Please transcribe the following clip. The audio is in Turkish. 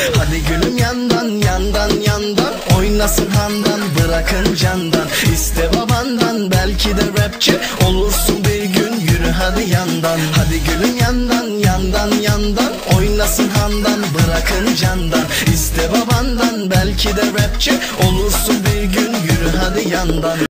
Hadi gülüm yandan yandan yandan, oynasın handan bırakın candan. İste babandan belki de rapçi olursun bir gün, yürü hadi yandan. Hadi gülüm yandan yandan yandan, oynasın handan bırakın candan. İste babandan belki de rapçi olursun bir gün, yürü hadi yandan.